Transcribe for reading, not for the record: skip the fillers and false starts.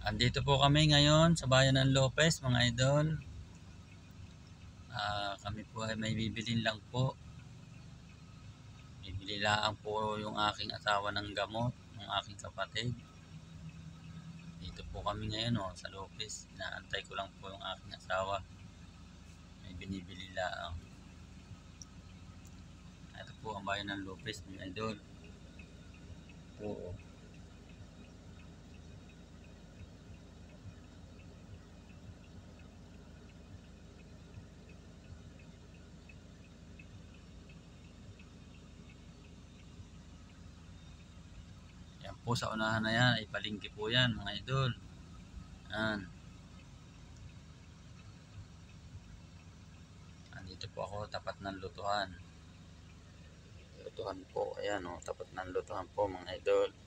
Andito po kami ngayon sa bayan ng Lopez, mga idol. Kami po ay may bibilin lang po. Bibili lang po yung aking asawa ng gamot, ng aking kapatid. Dito po kami ngayon sa Lopez. Inaantay ko lang po yung aking asawa. May binibili lang. Ito po ang bayan ng Lopez, mga idol. Oo. Yan po sa unahan na yan, ay palengke po yan, mga idol. Yan. Andito po ako, tapat ng lutuhan. Lutuhan po, ayan tapat ng lutuhan po, mga idol.